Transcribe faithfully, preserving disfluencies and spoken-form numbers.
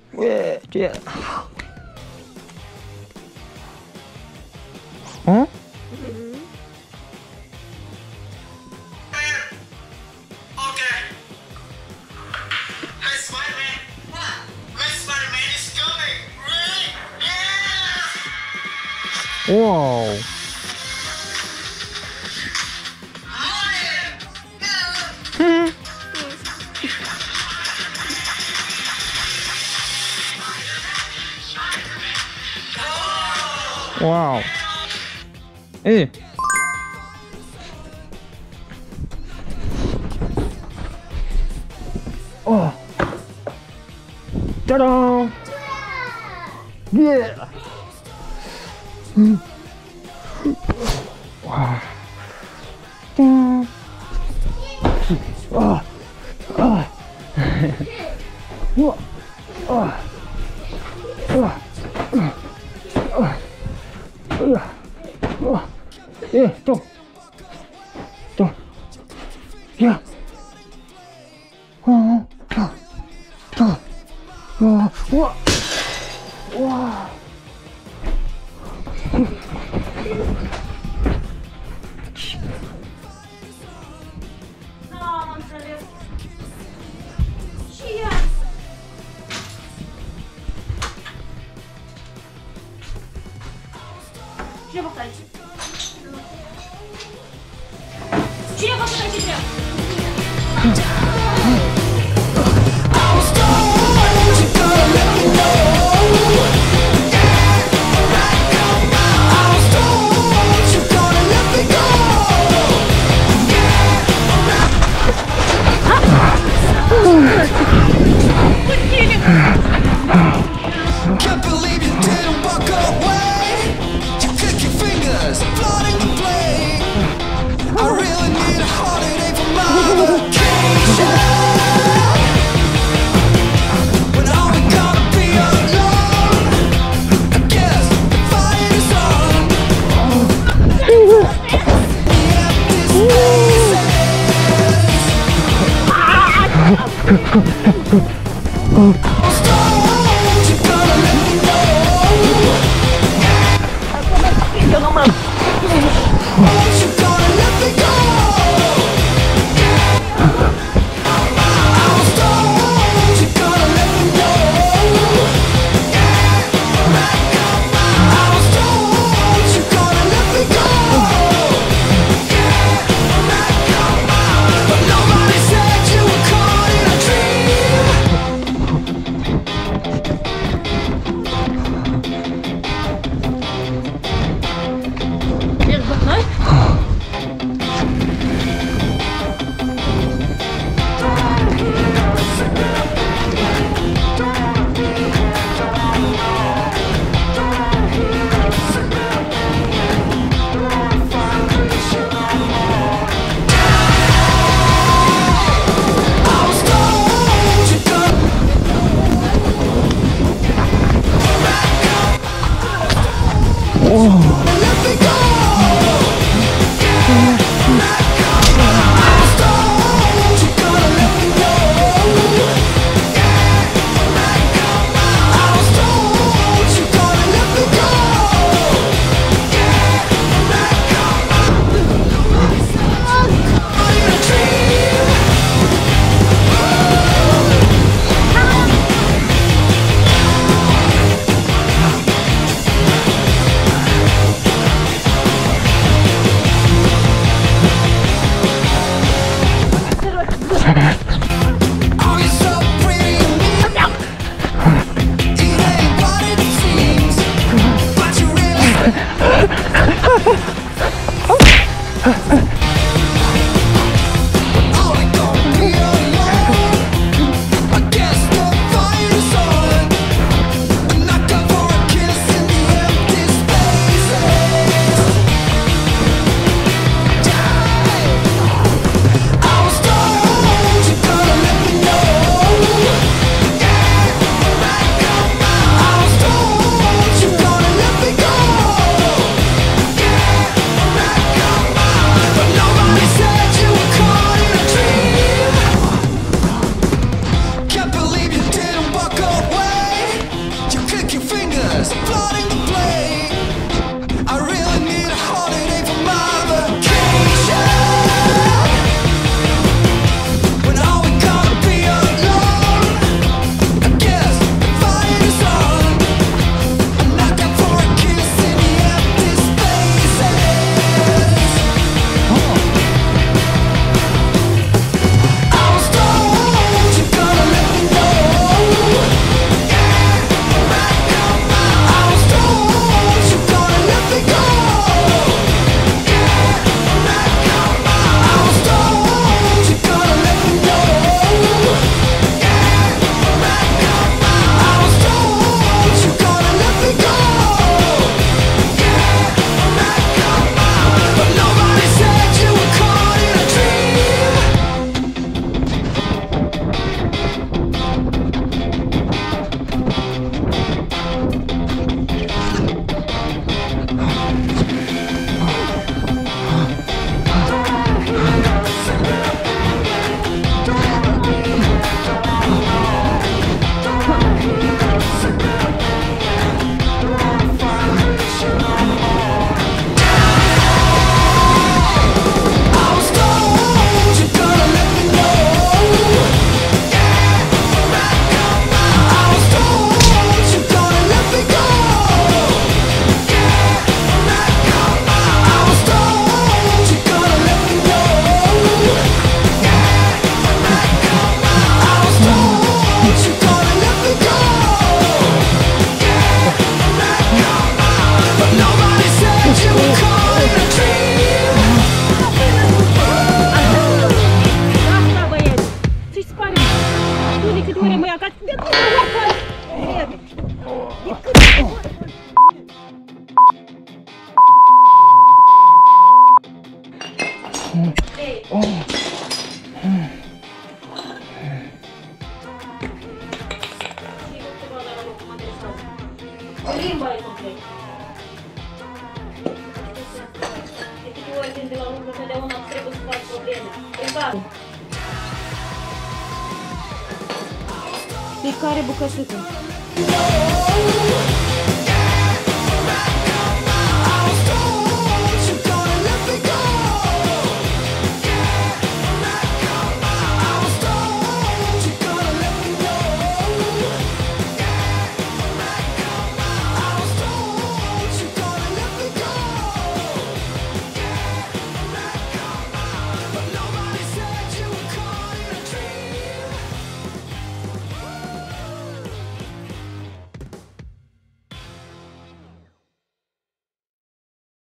Yeah, yeah. Huh? Mm-hmm. Okay. Hey, Spider-Man. What? My Spider-Man is coming. Really? Yeah. Wow. Wow. Ê. Oh. Ta-da. Yeah. Wow. Ta. Oh. Oh. Oh. Oh. Oh. Eh, tuh. Tuh. Ya. Oh. Tuh. Tuh. Wah. Wah. Wah. Gdzie pochajcie? Gdzie pochajcie się? Can't believe you didn't walk away. You click your fingers, flooding the blade. I really need a holiday from my vacation. When are we gonna be alone? I guess the fight is on. The empty spaces. Wiesz, bo no? Limba e complet. De câte ori când de la lucru, totdeauna trebuie să faci probleme. În fiecare bucățică.